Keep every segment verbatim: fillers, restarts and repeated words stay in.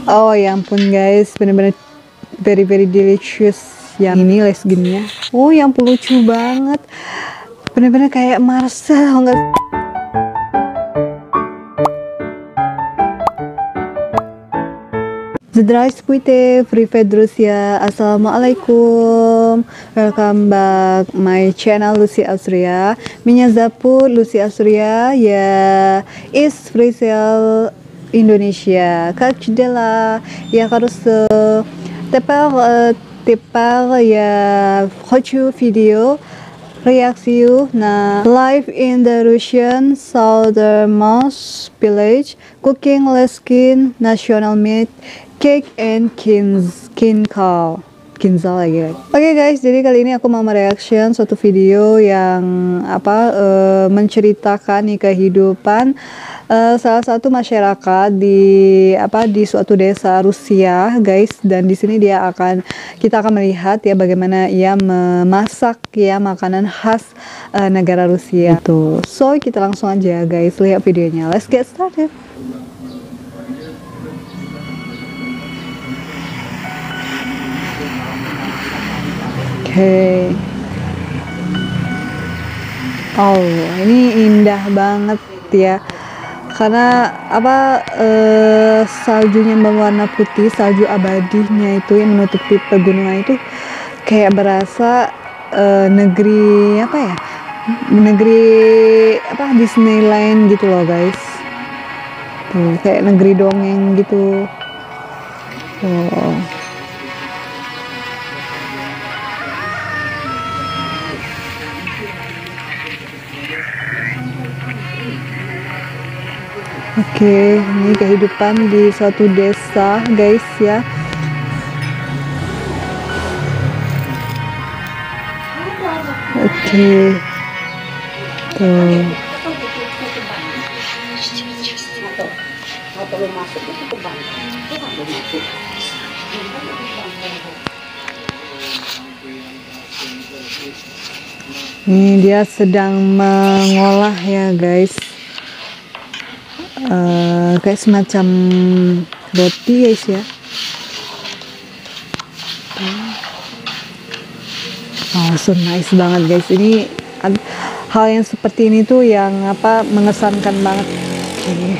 Oh ya ampun guys, bener-bener very very delicious. Yang ini lesginnya. Oh yang lucu banget. Bener-bener kayak Marcel enggak? Здравствуйте, привет, друзья. Assalamualaikum. Welcome back my channel Lucy Asria. Меня зовут Lucy Asria. Я из Brazil, Indonesia. Как дела? Я хорошо. Теперь, теперь я хочу видео реакцию на Live in the Russian Southernmost Village Cooking Leskin National Meat Cake and Kins Kinkal Kinzal lagi guys. Oke okay guys, jadi kali ini aku mau mereaction suatu video yang apa uh, menceritakan nih kehidupan uh, salah satu masyarakat di apa di suatu desa Rusia guys, dan di sini dia akan kita akan melihat ya bagaimana ia memasak ya makanan khas uh, negara Rusia itu. So kita langsung aja guys lihat videonya. Let's get started. Oke, okay. Oh ini indah banget ya, karena apa eh, saljunya berwarna putih, salju abadinya itu yang menutupi pegunungan itu kayak berasa eh, negeri apa ya, negeri apa Disneyland gitu loh guys. Tuh, kayak negeri dongeng gitu. Oh. Oke, okay, ini kehidupan di suatu desa guys ya. Oke, okay. Tuh. Ini dia sedang mengolah ya guys. Uh, kayak semacam roti guys ya. Oh so nice banget guys. Ini hal yang seperti ini tuh yang apa mengesankan banget. Okay.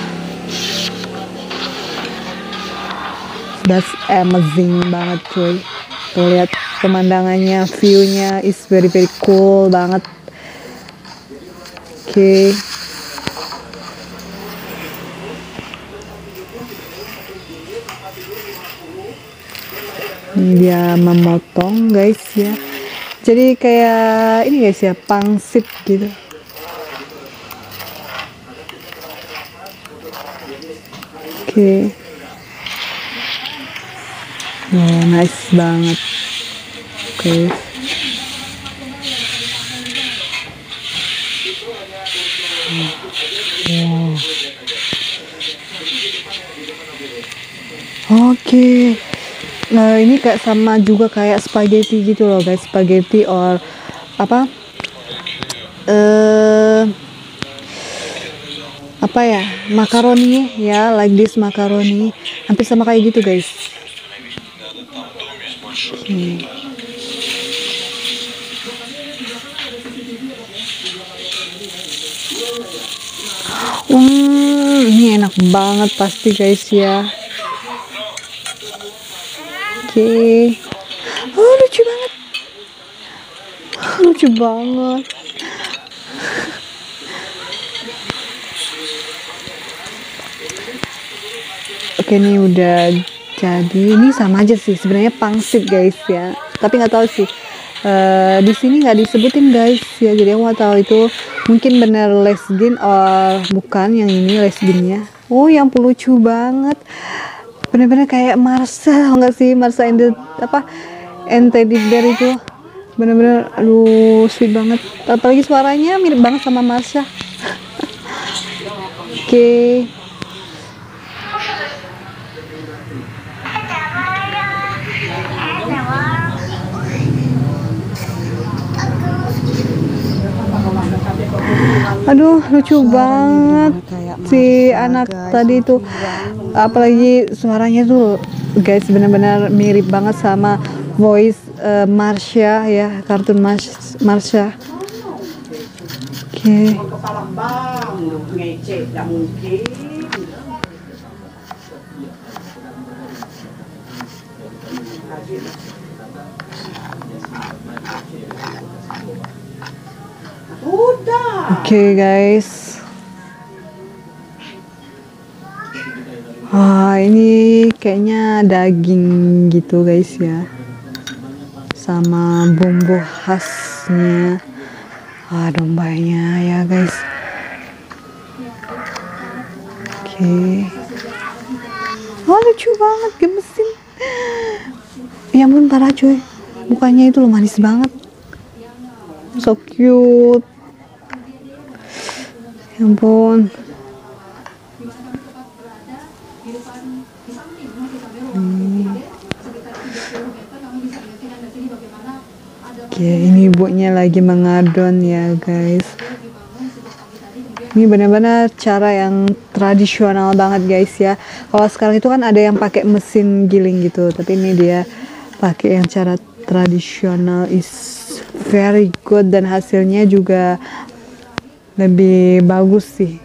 That's amazing banget cuy. Tuh lihat pemandangannya, view-nya is very very cool banget. Oke. Okay. Ini dia memotong guys ya, jadi kayak ini guys ya, pangsit gitu. Oke, okay. Oh, nice banget. Oke, okay. Wow. Oke. Okay. Nah ini kayak sama juga kayak spaghetti gitu loh guys, spaghetti or apa eh uh, apa ya, makaroni ya, like this makaroni, hampir sama kayak gitu guys. Okay. Hmm, ini enak banget pasti guys ya. Oke, okay. Oh lucu banget, lucu banget. Oke, okay, ini udah jadi. Ini sama aja sih sebenarnya pangsit guys ya, tapi nggak tahu sih uh, di sini nggak disebutin guys ya, jadi aku nggak tahu itu mungkin bener lesgin or bukan. Yang ini lesginnya. Oh yang lucu banget. Bener-bener kayak Marcel enggak sih, Marcel and the, apa and Teddy Bear itu bener-bener aduh sweet banget, apalagi suaranya mirip banget sama Marcel. Oke, okay. Aduh lucu banget si anak tadi tuh apalagi suaranya tuh guys benar-benar mirip banget sama voice uh, Marsha ya, kartun Mars Marsha. Oke. Okay. Oke okay, guys. Wah, ini kayaknya daging gitu guys ya, sama bumbu khasnya ah, dombanya ya guys. Oke okay. Oh, lucu banget, gemesin. Ya ampun, parah cuy, mukanya itu loh manis banget, so cute. Ya ampun. Hmm. Oke, ini ibunya lagi mengadon ya guys. Ini benar-benar cara yang tradisional banget guys ya. Kalau sekarang itu kan ada yang pakai mesin giling gitu, tapi ini dia pakai yang cara tradisional, is very good dan hasilnya juga lebih bagus sih.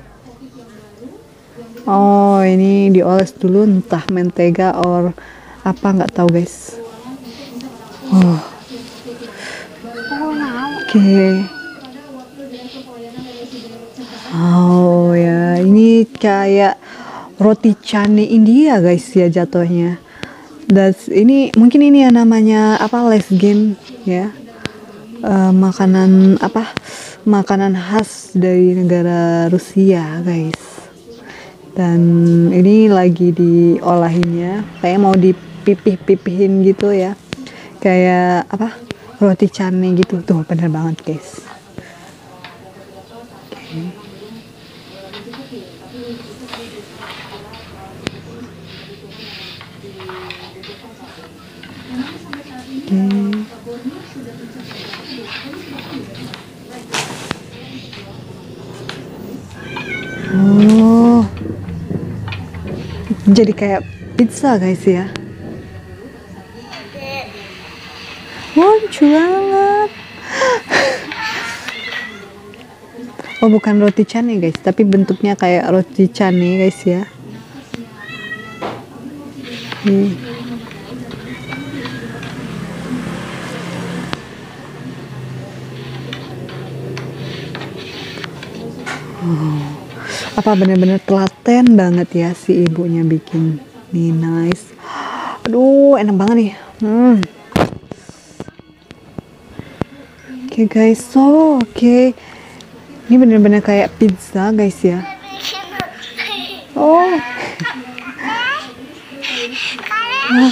Oh, ini dioles dulu entah mentega or apa nggak tahu guys. Oh. Oke. Okay. Oh ya, ini kayak roti canai India guys ya jatuhnya. Dan ini mungkin ini yang namanya apa, lesgen ya. Uh, makanan apa? Makanan khas dari negara Rusia guys. Dan ini lagi diolahinnya, kayak mau dipipih-pipihin gitu ya, kayak apa, roti canai gitu tuh, bener banget guys. Okay. Okay. Oh, jadi kayak pizza guys ya. Wah, lucu banget. Oh, bukan roti canai guys, tapi bentuknya kayak roti canai guys ya. Hmm. Oh, apa bener-bener telaten banget ya si ibunya bikin. Nih, nice. Aduh, enak banget nih. Hmm. Oke okay, guys, so oke. Okay. Ini bener-bener kayak pizza guys ya. Oh. Ah.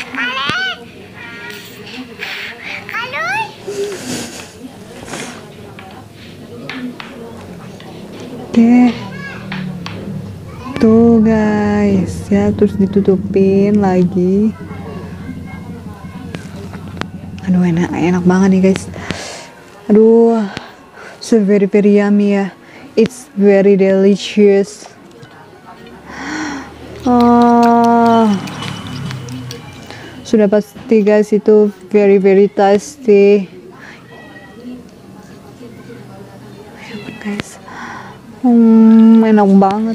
Oke, tuh guys ya, terus ditutupin lagi. Aduh, enak enak banget nih guys. Aduh, so very very yummy ya, it's very delicious. Oh, sudah pasti guys itu very very tasty. Ayo guys. Hmm, enak banget.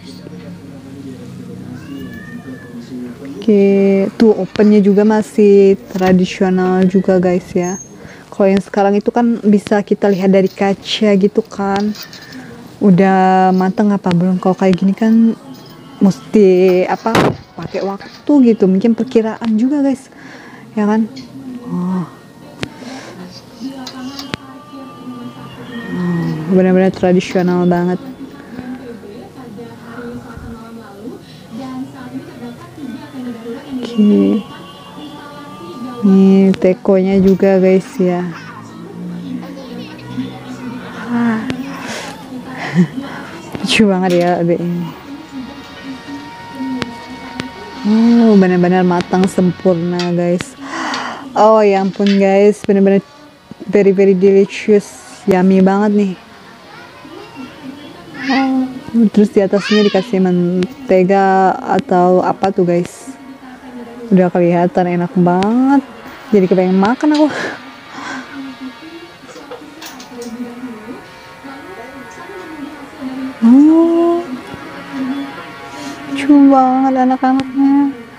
Oke, tuh opennya juga masih tradisional juga guys ya. Kalau yang sekarang itu kan bisa kita lihat dari kaca gitu kan, udah matang apa belum. Kalau kayak gini kan mesti apa, pakai waktu gitu, mungkin perkiraan juga guys ya kan. Oh, oh benar-benar tradisional banget. Oke, nih tekonya juga guys ya. Ah. Lucu banget ya adiknya. Oh, benar-benar matang sempurna guys. Oh ya ampun guys, benar-benar very very delicious, yummy banget nih. Oh. Terus di atasnya dikasih mentega atau apa tuh guys. Udah kelihatan enak banget. Jadi kepengen makan aku. Oh, lucu banget anak-anaknya.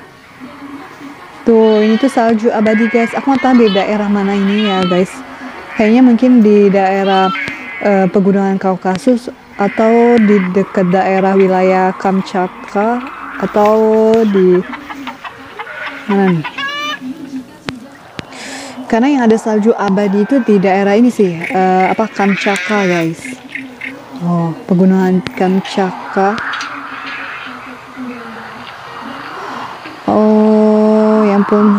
Tuh, ini tuh salju abadi guys. Aku nggak tahu di daerah mana ini ya guys. Kayaknya mungkin di daerah uh, pegunungan Kaukasus atau di dekat daerah wilayah Kamchatka atau di mana nih? Karena yang ada salju abadi itu di daerah ini sih, uh, apa Kamchatka guys. Oh, pegunungan Kamchatka. Oh, ya ampun.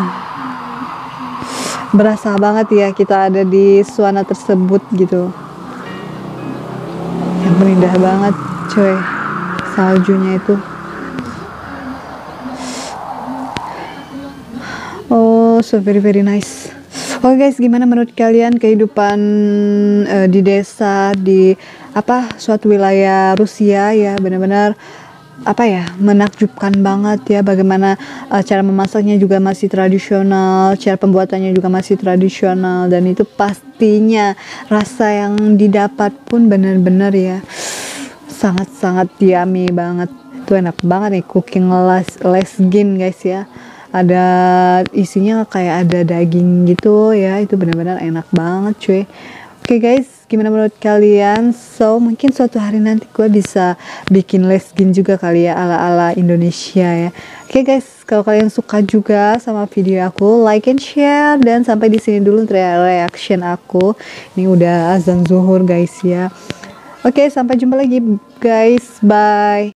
Berasa banget ya kita ada di suasana tersebut gitu. Yang indah banget, coy. Saljunya itu. Oh, so very very nice. Oke guys, gimana menurut kalian kehidupan uh, di desa di apa suatu wilayah Rusia ya, benar-benar apa ya, menakjubkan banget ya, bagaimana uh, cara memasaknya juga masih tradisional, cara pembuatannya juga masih tradisional, dan itu pastinya rasa yang didapat pun benar-benar ya sangat-sangat yummy banget. Itu enak banget nih, cooking les lesgin guys ya, ada isinya kayak ada daging gitu ya, itu benar-benar enak banget cuy. Oke okay guys, gimana menurut kalian? So, mungkin suatu hari nanti gue bisa bikin lesgin juga kali ya, ala-ala Indonesia ya. Oke okay guys, kalau kalian suka juga sama video aku, like and share. Dan sampai di sini dulu reaction aku. Ini udah azan zuhur guys ya. Oke, okay, sampai jumpa lagi guys. Bye.